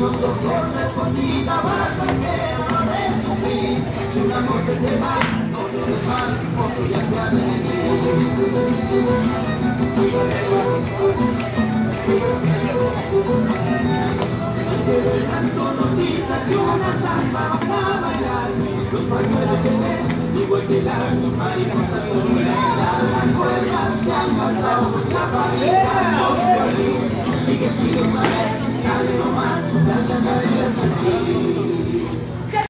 no sos correspondida, bajo que no de sufrir. Si un amor se te va, no llores más, otro ya te ha de venir. Que ver las conocidas y una samba para bailar. Los pañuelos se ven igual que las mariposas soleadas. Las cuerdas se han gastado, las varitas no violín. Sigue, sigue otra vez, dale nomás, la llamadera es